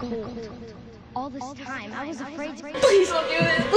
cold. All this time, I was afraid to... Please don't do this.